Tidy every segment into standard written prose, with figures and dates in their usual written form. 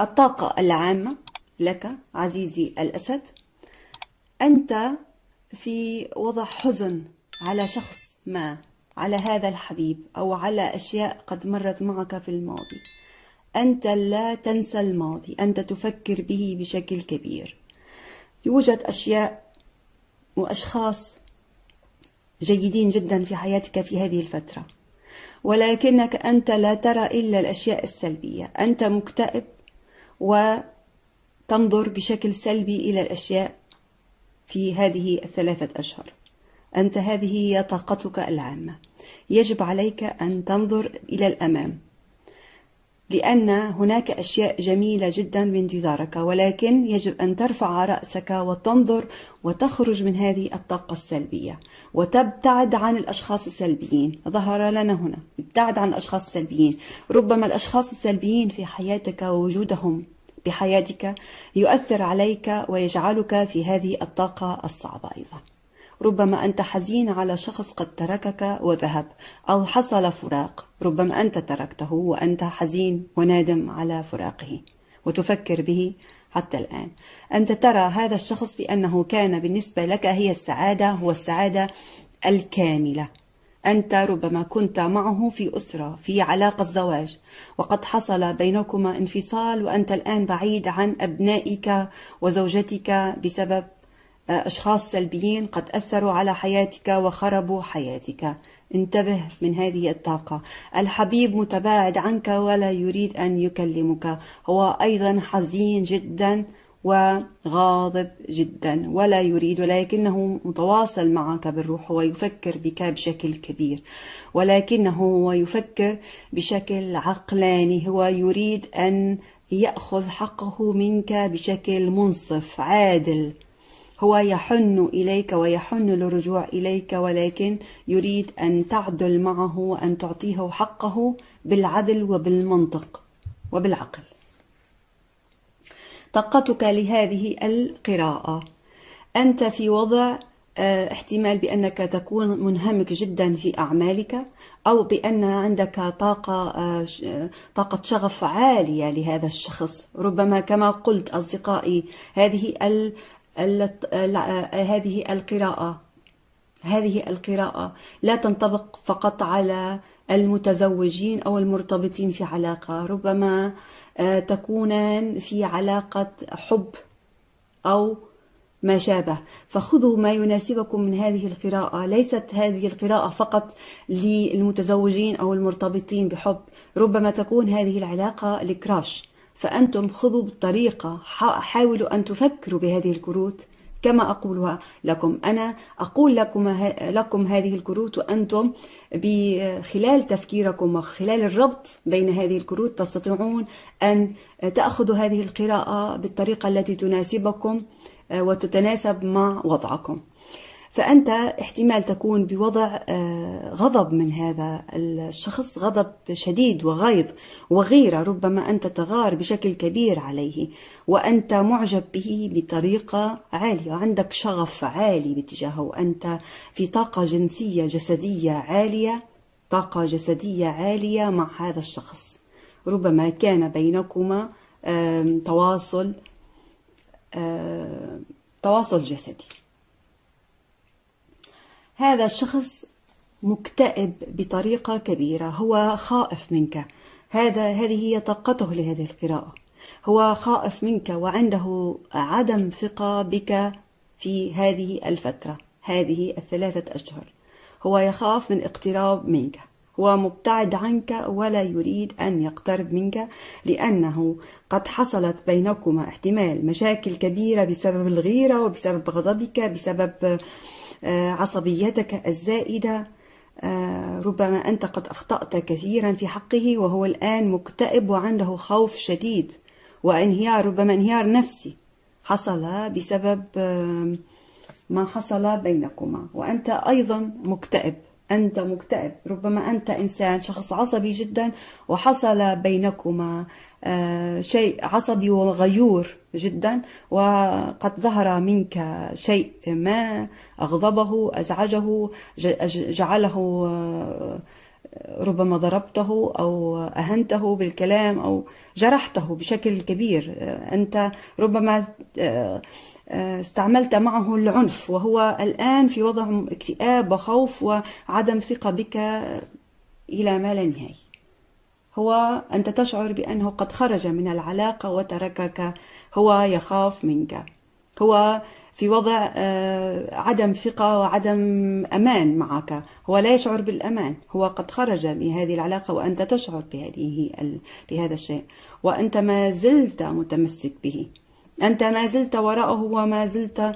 الطاقة العامة لك عزيزي الأسد، أنت في وضع حزن على شخص ما، على هذا الحبيب أو على أشياء قد مرت معك في الماضي. أنت لا تنسى الماضي، أنت تفكر به بشكل كبير. يوجد أشياء وأشخاص جيدين جدا في حياتك في هذه الفترة، ولكنك أنت لا ترى إلا الأشياء السلبية. أنت مكتئب وتنظر بشكل سلبي إلى الأشياء في هذه ال3 أشهر. أنت هذه هي طاقتك العامة. يجب عليك أن تنظر إلى الأمام، لأن هناك أشياء جميلة جدا بانتظارك، ولكن يجب أن ترفع رأسك وتنظر وتخرج من هذه الطاقة السلبية وتبتعد عن الأشخاص السلبيين. ظهر لنا هنا ابتعد عن الأشخاص السلبيين. ربما الأشخاص السلبيين في حياتك ووجودهم بحياتك يؤثر عليك ويجعلك في هذه الطاقة الصعبة أيضا. ربما أنت حزين على شخص قد تركك وذهب، أو حصل فراق. ربما أنت تركته وأنت حزين وندم على فراقه وتفكر به حتى الآن. أنت ترى هذا الشخص بأنه كان بالنسبة لك هي السعادة، هو السعادة الكاملة. أنت ربما كنت معه في أسرة، في علاقة زواج، وقد حصل بينكما انفصال، وأنت الآن بعيد عن أبنائك وزوجتك بسبب أشخاص سلبيين قد أثروا على حياتك وخربوا حياتك. انتبه من هذه الطاقة. الحبيب متباعد عنك ولا يريد أن يكلمك، هو أيضا حزين جدا وغاضب جدا ولا يريد، ولكنه متواصل معك بالروح. هو يفكر بك بشكل كبير، ولكنه هو يفكر بشكل عقلاني. هو يريد أن يأخذ حقه منك بشكل منصف عادل. هو يحن إليك ويحن للرجوع إليك، ولكن يريد أن تعدل معه وأن تعطيه حقه بالعدل وبالمنطق وبالعقل. طاقتك لهذه القراءة، أنت في وضع احتمال بأنك تكون منهمك جدا في أعمالك، أو بأن عندك طاقة شغف عالية لهذا الشخص. ربما كما قلت أصدقائي، هذه القراءة لا تنطبق فقط على المتزوجين أو المرتبطين في علاقة. ربما تكونان في علاقة حب أو ما شابه، فخذوا ما يناسبكم من هذه القراءة. ليست هذه القراءة فقط للمتزوجين أو المرتبطين بحب، ربما تكون هذه العلاقة لكراش. فأنتم خذوا بالطريقة، حاولوا أن تفكروا بهذه الكروت كما أقولها لكم. أنا أقول لكم هذه الكروت، وأنتم بخلال تفكيركم وخلال الربط بين هذه الكروت تستطيعون أن تأخذوا هذه القراءة بالطريقة التي تناسبكم وتتناسب مع وضعكم. فأنت احتمال تكون بوضع غضب من هذا الشخص، غضب شديد وغيظ وغيرة. ربما أنت تغار بشكل كبير عليه، وأنت معجب به بطريقة عالية، وعندك شغف عالي باتجاهه. أنت في طاقة جنسية جسدية عالية، طاقة جسدية عالية مع هذا الشخص. ربما كان بينكما تواصل جسدي. هذا الشخص مكتئب بطريقة كبيرة، هو خائف منك. هذه هي طاقته لهذه القراءة. هو خائف منك وعنده عدم ثقة بك في هذه الفترة، هذه ال3 أشهر. هو يخاف من اقتراب منك، هو مبتعد عنك ولا يريد أن يقترب منك، لأنه قد حصلت بينكما احتمال مشاكل كبيرة بسبب الغيرة وبسبب غضبك، بسبب عصبيتك الزائدة. ربما أنت قد أخطأت كثيرا في حقه، وهو الآن مكتئب وعنده خوف شديد وانهيار، ربما انهيار نفسي حصل بسبب ما حصل بينكما. وأنت أيضا مكتئب، أنت مكتئب. ربما أنت إنسان شخص عصبي جدا، وحصل بينكما شيء عصبي وغيور جدا، وقد ظهر منك شيء ما أغضبه، أزعجه، جعله ربما ضربته أو أهنته بالكلام أو جرحته بشكل كبير. أنت ربما استعملت معه العنف، وهو الآن في وضع اكتئاب وخوف وعدم ثقة بك إلى ما لا نهاية. أنت تشعر بأنه قد خرج من العلاقة وتركك، هو يخاف منك، هو في وضع عدم ثقة وعدم أمان معك، هو لا يشعر بالأمان، هو قد خرج من هذه العلاقة وأنت تشعر بهذا الشيء، وأنت ما زلت متمسك به، أنت ما زلت وراءه وما زلت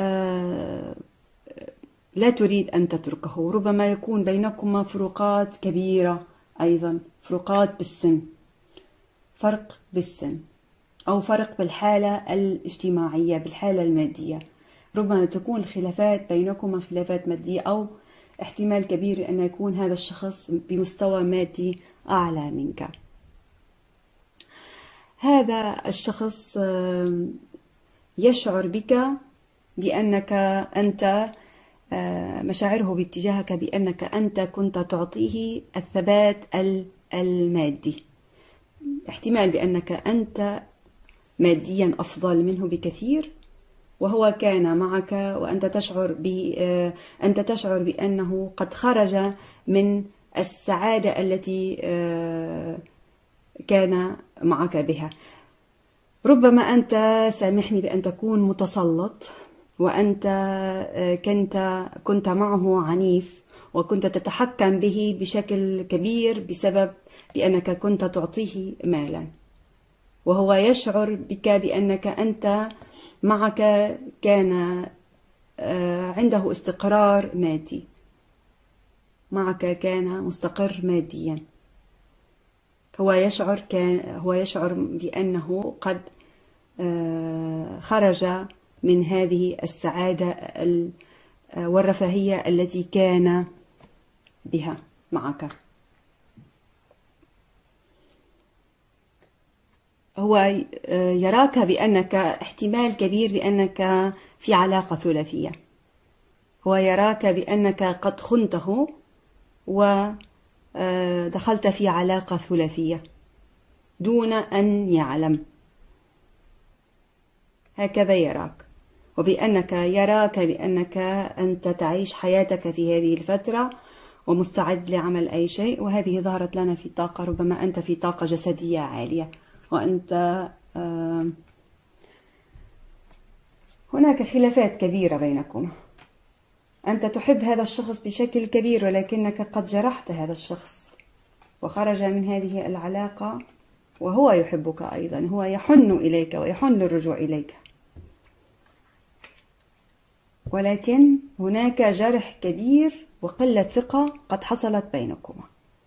لا تريد أن تتركه. ربما يكون بينكما فروقات كبيرة، أيضا فروقات بالسن، فرق بالسن أو فرق بالحالة الاجتماعية، بالحالة المادية. ربما تكون الخلافات بينكما خلافات مادية، أو احتمال كبير أن يكون هذا الشخص بمستوى مادي أعلى منك. هذا الشخص يشعر بك بأنك أنت مشاعره باتجاهك بأنك أنت كنت تعطيه الثبات المادي، احتمال بأنك أنت ماديا أفضل منه بكثير، وهو كان معك وأنت تشعر بأنه قد خرج من السعادة التي كان معك بها. ربما أنت، سامحني بأن تكون متسلط، وأنت كنت معه عنيف، وكنت تتحكم به بشكل كبير بسبب بأنك كنت تعطيه مالا، وهو يشعر بك بأنك أنت معك كان عنده استقرار مادي، معك كان مستقر ماديا. هو يشعر بأنه قد خرج من هذه السعادة والرفاهية التي كان بها معك. هو يراك بأنك احتمال كبير بأنك في علاقة ثلاثية، هو يراك بأنك قد خنته ودخلت في علاقة ثلاثية دون أن يعلم، هكذا يراك، وبأنك يراك بأنك أنت تعيش حياتك في هذه الفترة ومستعد لعمل أي شيء. وهذه ظهرت لنا في طاقة، ربما أنت في طاقة جسدية عالية، وأنت هناك خلافات كبيرة بينكم، أنت تحب هذا الشخص بشكل كبير، ولكنك قد جرحت هذا الشخص وخرج من هذه العلاقة، وهو يحبك أيضا، هو يحن إليك ويحن للرجوع إليك، ولكن هناك جرح كبير وقلة ثقة قد حصلت بينكما.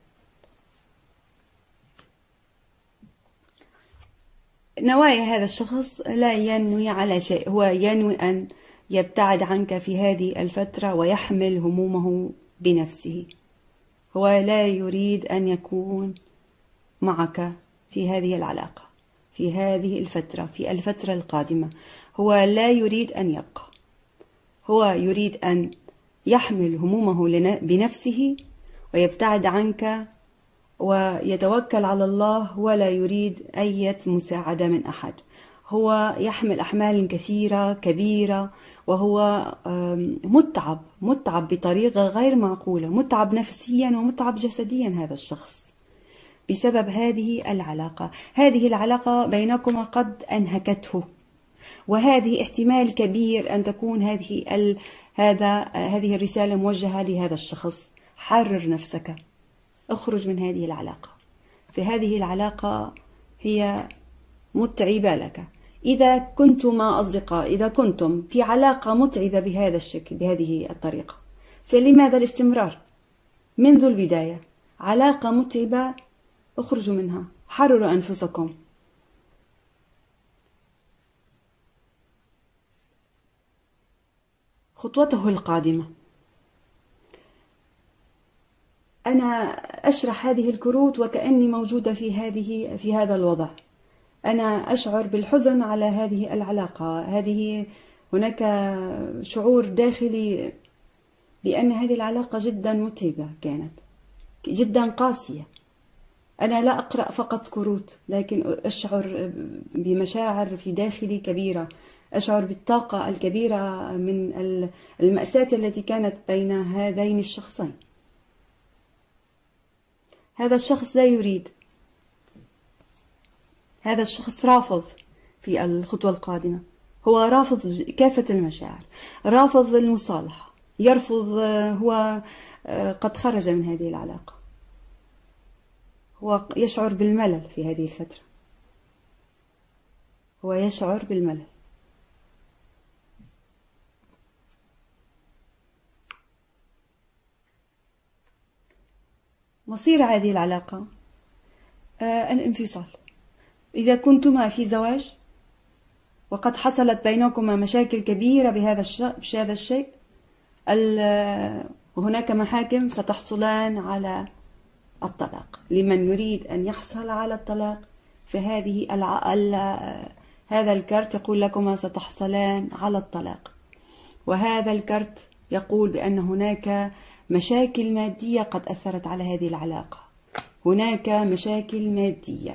نوايا هذا الشخص لا ينوي على شيء، هو ينوي أن يبتعد عنك في هذه الفترة ويحمل همومه بنفسه. هو لا يريد أن يكون معك في هذه العلاقة، في هذه الفترة، في الفترة القادمة. هو لا يريد أن يبقى، هو يريد أن يحمل همومه بنفسه ويبتعد عنك ويتوكل على الله، ولا يريد أي مساعدة من أحد. هو يحمل أحمال كثيرة كبيرة، وهو متعب بطريقة غير معقولة، متعب نفسيا ومتعب جسديا هذا الشخص بسبب هذه العلاقة. هذه العلاقة بينكما قد أنهكته، وهذه احتمال كبير أن تكون هذه الرسالة موجهة لهذا الشخص. حرر نفسك، اخرج من هذه العلاقة، في هذه العلاقة هي متعبة لك. إذا كنتما أصدقاء، إذا كنتم في علاقة متعبة بهذا الشكل، بهذه الطريقة، فلماذا الاستمرار منذ البداية؟ علاقة متعبة، اخرجوا منها، حرروا أنفسكم. خطوته القادمة، أنا أشرح هذه الكروت وكأني موجودة في هذا الوضع. أنا أشعر بالحزن على هذه العلاقة، هناك شعور داخلي بأن هذه العلاقة جدا متعبة كانت، جدا قاسية. أنا لا أقرأ فقط كروت، لكن أشعر بمشاعر في داخلي كبيرة، أشعر بالطاقة الكبيرة من المأساة التي كانت بين هذين الشخصين. هذا الشخص لا يريد، هذا الشخص رافض في الخطوة القادمة، هو رافض كافة المشاعر، رافض المصالحة، يرفض، هو قد خرج من هذه العلاقة، هو يشعر بالملل في هذه الفترة، هو يشعر بالملل. مصير هذه العلاقة الانفصال. إذا كنتما في زواج وقد حصلت بينكما مشاكل كبيرة بهذا الشيء، هناك محاكم ستحصلان على الطلاق. لمن يريد أن يحصل على الطلاق فهذه هذا الكارت يقول لكما ستحصلان على الطلاق، وهذا الكارت يقول بأن هناك مشاكل مادية قد أثرت على هذه العلاقة، هناك مشاكل مادية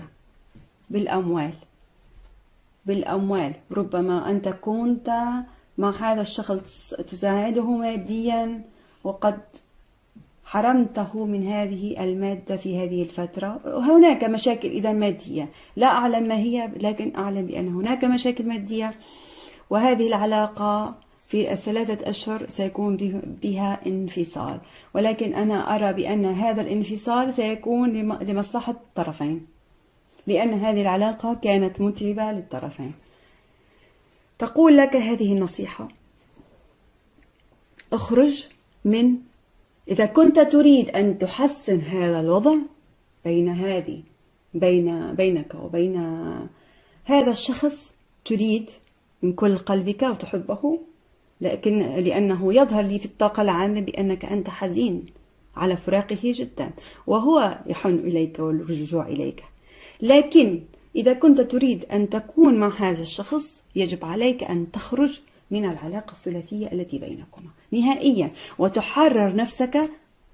بالأموال. ربما أنت كنت مع هذا الشخص تساعده ماديا وقد حرمته من هذه المادة في هذه الفترة. هناك مشاكل إذا مادية، لا أعلم ما هي، لكن أعلم بأن هناك مشاكل مادية، وهذه العلاقة في الثلاثة أشهر سيكون بها انفصال. ولكن أنا أرى بأن هذا الانفصال سيكون لمصلحة الطرفين، لأن هذه العلاقة كانت متعبة للطرفين. تقول لك هذه النصيحة: اخرج من، إذا كنت تريد أن تحسن هذا الوضع بينك وبين هذا الشخص، تريد من كل قلبك وتحبه، لكن لأنه يظهر لي في الطاقة العامة بأنك أنت حزين على فراقه جدا، وهو يحن إليك والرجوع إليك. لكن إذا كنت تريد أن تكون مع هذا الشخص يجب عليك أن تخرج من العلاقة الثلاثية التي بينكما نهائيا وتحرر نفسك.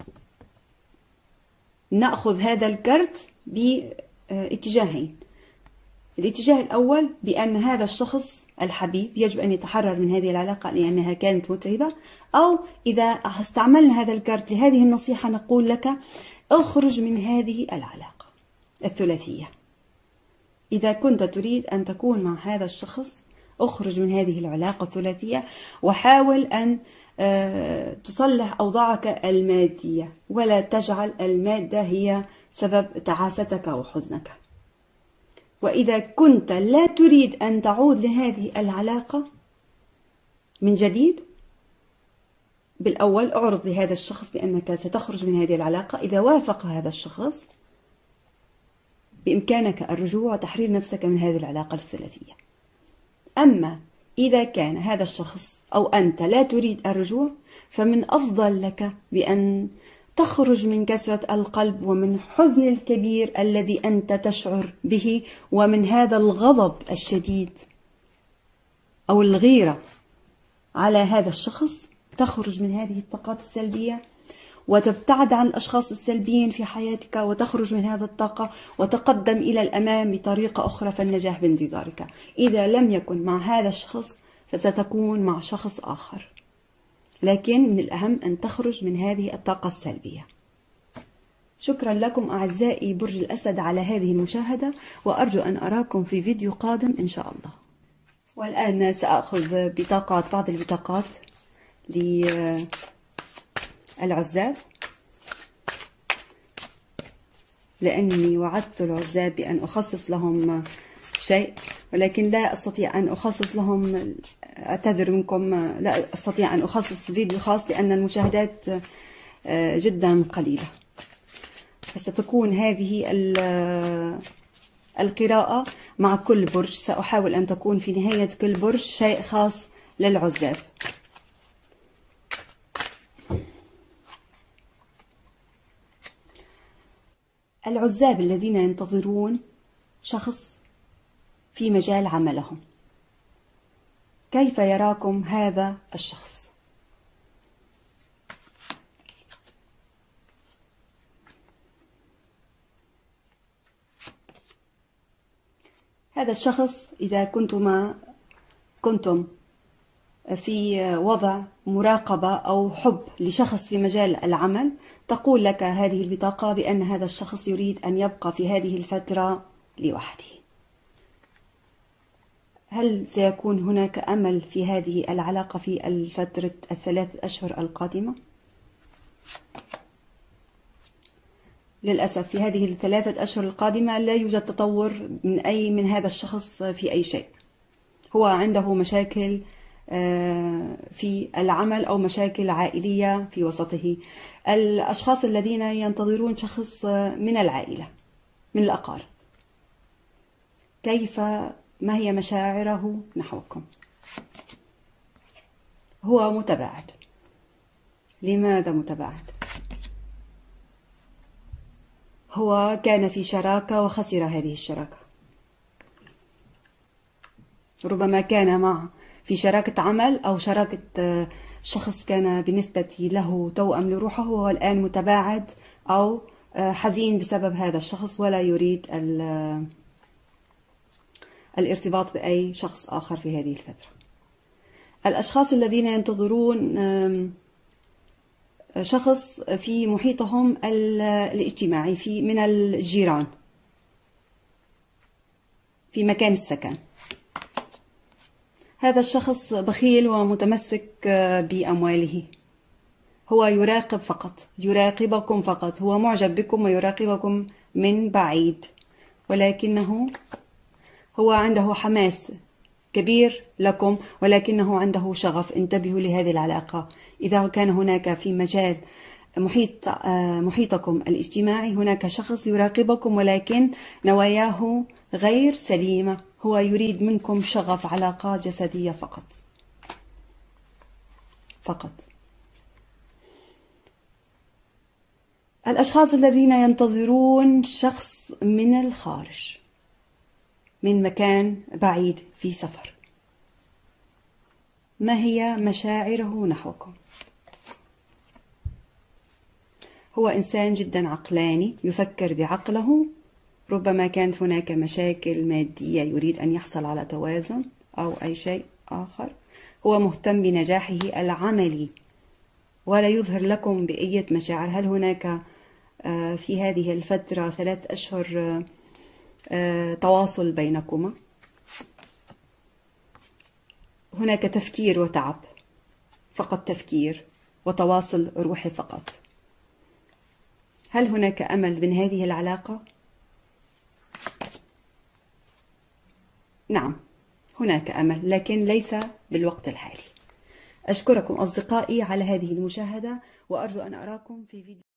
نأخذ هذا الكرت باتجاهين: الاتجاه الأول بأن هذا الشخص الحبيب يجب أن يتحرر من هذه العلاقة لأنها كانت متعبة، أو إذا استعملنا هذا الكرت لهذه النصيحة نقول لك: اخرج من هذه العلاقة الثلاثية. إذا كنت تريد أن تكون مع هذا الشخص اخرج من هذه العلاقة الثلاثية، وحاول أن تصلح أوضاعك المادية، ولا تجعل المادة هي سبب تعاستك وحزنك. وإذا كنت لا تريد أن تعود لهذه العلاقة من جديد، بالأول اعرض لهذا الشخص بأنك ستخرج من هذه العلاقة. إذا وافق هذا الشخص بإمكانك الرجوع وتحرير نفسك من هذه العلاقة الثلاثية. أما إذا كان هذا الشخص أو أنت لا تريد الرجوع، فمن أفضل لك بأن تخرج من كسرة القلب ومن حزن الكبير الذي أنت تشعر به، ومن هذا الغضب الشديد أو الغيرة على هذا الشخص. تخرج من هذه الطاقات السلبية وتبتعد عن الأشخاص السلبيين في حياتك، وتخرج من هذا الطاقة وتقدم إلى الأمام بطريقة أخرى، فالنجاح بانتظارك. إذا لم يكن مع هذا الشخص فستكون مع شخص آخر، لكن من الأهم أن تخرج من هذه الطاقة السلبية. شكرا لكم أعزائي برج الأسد على هذه المشاهدة، وأرجو أن أراكم في فيديو قادم إن شاء الله. والآن سأخذ بعض البطاقات للعزاب، لأني وعدت العزاب بأن أخصص لهم شيء، ولكن لا أستطيع أن أخصص لهم، أعتذر منكم، لا أستطيع أن أخصص فيديو خاص لأن المشاهدات جدا قليلة. فستكون هذه القراءة مع كل برج، سأحاول أن تكون في نهاية كل برج شيء خاص للعزاب. العزاب الذين ينتظرون شخص في مجال عملهم، كيف يراكم هذا الشخص؟ هذا الشخص إذا كنتم في وضع مراقبة أو حب لشخص في مجال العمل، تقول لك هذه البطاقة بأن هذا الشخص يريد أن يبقى في هذه الفترة لوحده. هل سيكون هناك أمل في هذه العلاقة في الفترة ال3 أشهر القادمة؟ للأسف في هذه ال3 أشهر القادمة لا يوجد تطور من هذا الشخص في أي شيء. هو عنده مشاكل في العمل أو مشاكل عائلية في وسطه. الأشخاص الذين ينتظرون شخص من العائلة، من الأقارب، ما هي مشاعره نحوكم؟ هو متباعد. لماذا متباعد؟ هو كان في شراكة وخسر هذه الشراكة. ربما كان في شراكة عمل أو شراكة شخص كان بالنسبة له توأم لروحه، وهو الآن متباعد أو حزين بسبب هذا الشخص ولا يريد الارتباط بأي شخص آخر في هذه الفترة. الأشخاص الذين ينتظرون شخص في محيطهم الاجتماعي، من الجيران، في مكان السكن. هذا الشخص بخيل ومتمسك بأمواله. هو يراقب فقط، يراقبكم فقط. هو معجب بكم ويراقبكم من بعيد، ولكنه هو عنده حماس كبير لكم، ولكنه عنده شغف. انتبهوا لهذه العلاقة. إذا كان هناك في مجال محيطكم الاجتماعي هناك شخص يراقبكم، ولكن نواياه غير سليمة. هو يريد منكم شغف، علاقات جسدية فقط. الأشخاص الذين ينتظرون شخص من الخارج، من مكان بعيد في سفر، ما هي مشاعره نحوكم؟ هو إنسان جدا عقلاني، يفكر بعقله. ربما كانت هناك مشاكل مادية، يريد أن يحصل على توازن أو أي شيء آخر. هو مهتم بنجاحه العملي ولا يظهر لكم بأي مشاعر. هل هناك في هذه الفترة 3 أشهر تواصل بينكما؟ هناك تفكير وتعب، فقط تفكير وتواصل روحي فقط. هل هناك أمل من هذه العلاقة؟ نعم، هناك أمل، لكن ليس بالوقت الحالي. أشكركم أصدقائي على هذه المشاهدة، وأرجو أن أراكم في فيديو